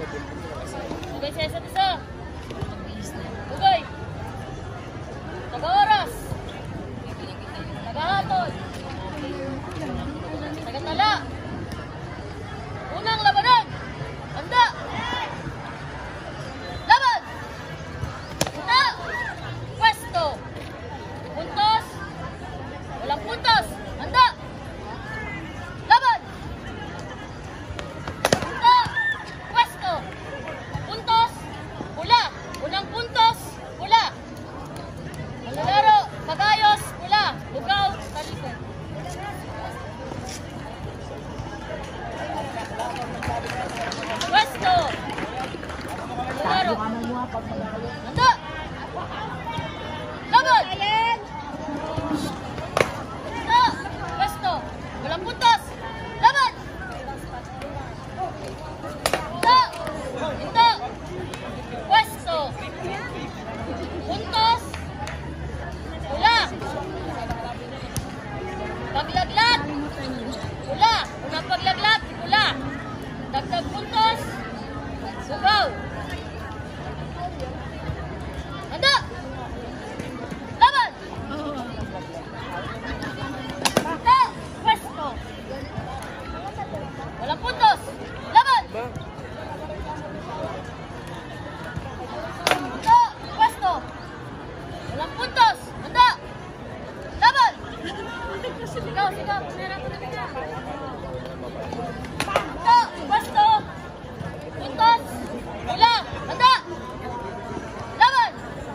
Bugay sa isa't isa. Bugay. Taga-oras. Taga-hatol. Taga-tala. Unang labanan. Handa. Laban. Handa. Pwesto. Puntos. Walang puntos. Handa. Laban. Handa. Pwesto. Puntos. Pula. Unang puntos. Pula. Malalaro. Pagayos. Pula. Bugaw. Talikod. Pwesto. Malalaro. Handa. Laban. Handa. Pwesto. Walang puntos. Laban. Handa. Handa. Pwesto. Puntos. Pula. Paglaglat. Pula. Unang paglaglat. Pula. Dagdag puntos. Bugaw. Handa. Laban. Handa. Pwesto. Walang puntos. Laban. Handa. Pwesto. Walang puntos. Handa. Laban. Sigaw, sigaw. Handa. Pwesto. Puntos. Pula. Handa. Laban.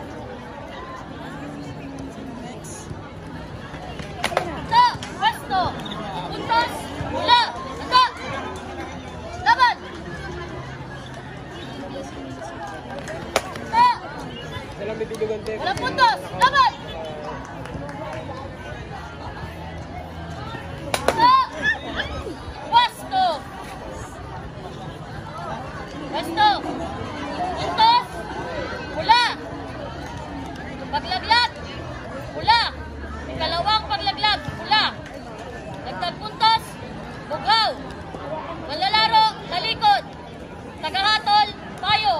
Handa. Pwesto. Puntos. Pula. Handa. Laban. Handa. Walang puntos. Laban. Handa. Pwesto. Pwesto. Puntos. Pula. Paglaglat. Pula. Ikalawang paglaglat. Pula. Dagdag puntos. Bugaw. Malalaro. Talikod. Tagahatol. Tayo.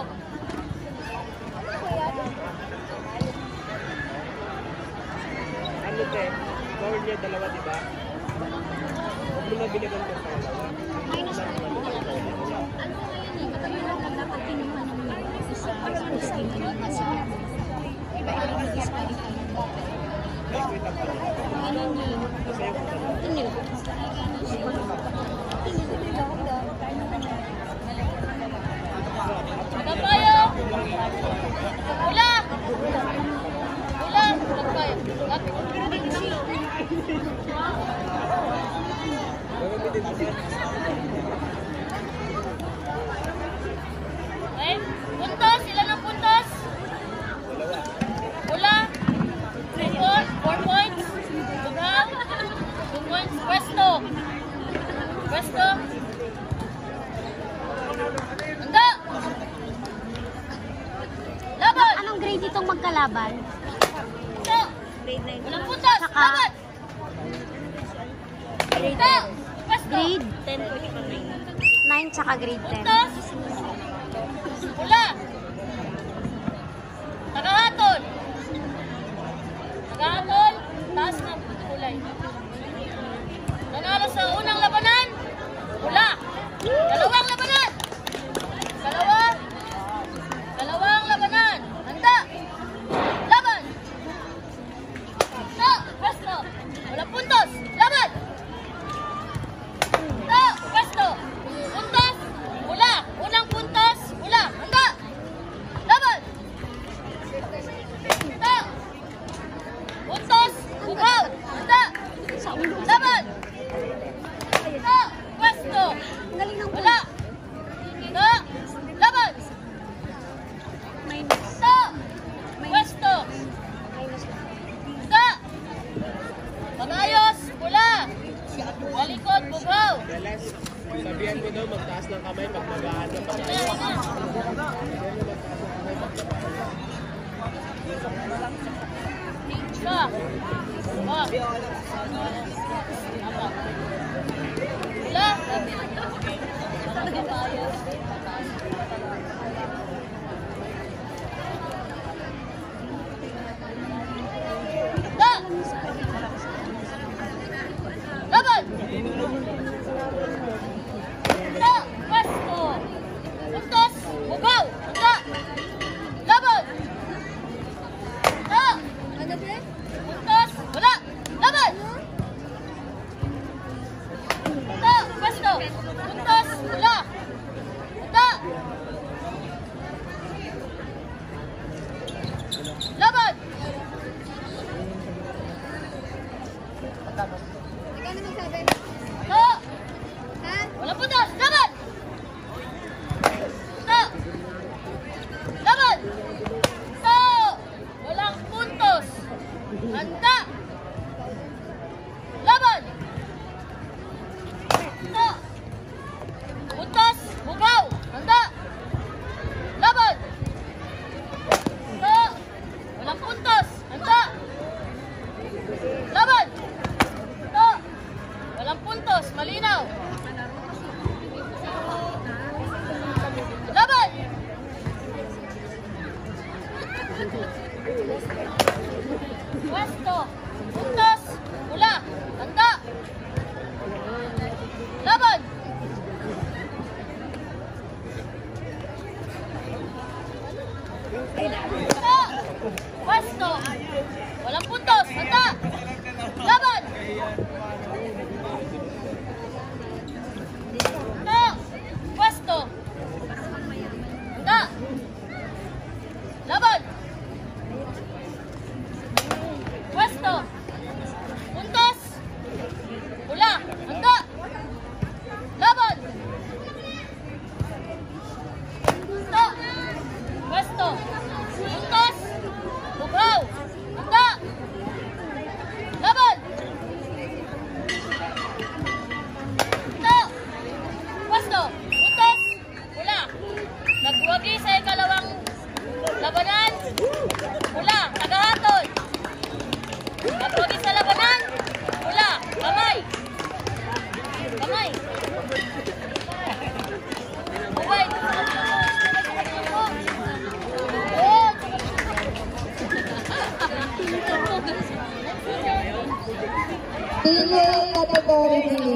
Ano te? Power niya dalawa, di ba? Huwag mo na binigyan mo sa dalawa. Minus 1. Ano ngayon eh? Kami lang dapat kinuha ng isa posting na sa iba-iba disqualify. Ganun yun. Inyo. Tagapayo. Pula. Pula. Tagapayo. Lapit. Okay. Puntos. Ilan ang puntos? Pula. 4 points. Bugaw. 2 points. Pwesto. Pwesto. Handa. Laban. Anong grade itong magkalaban? Handa. Walang puntos. Saka- Laban. Handa. Pwesto. Grade 9 tsaka grade 10. Puntos. Pula. Tagahatol. Tagahatol. Taas na kulay. Nanalo sa unang labanan. Pula. Dalawang labanan. Dalawang labanan. Handa. Laban. Handa. Pwesto. Walang puntos. Laban. Handa. Pwesto. Puntos. Pula. Unang puntos. Pula. Handa. Laban. Handa. Puntos. Bugaw. Handa. Laban! Ikaw na magsabi. To! Ha? Walang puntos! Laban! To! Laban! To! Walang puntos! Handa! Laban! To! Puntos! Bugaw! Handa! Laban! To! Walang puntos! Handa! Laban! To! Walang puntos! Malinaw! Laban! Pwesto! Puntos! Pula! Handa! Laban! Handa! Pwesto! Walang puntos! Handa! Laban! Handa! Pwesto! Handa! Laban! Pwesto! Puntos! Pula! Handa! Laban! Handa! Pwesto! Puntos! Bugaw! Handa! Laban! Handa! Pwesto! Puntos! Pula! Nagwagi sa ikalawang labanan. Pula! Tagahatol! Nagwagi sa labanan. Pula! Kamay! Kamay! Bubay! Oh! Senior category.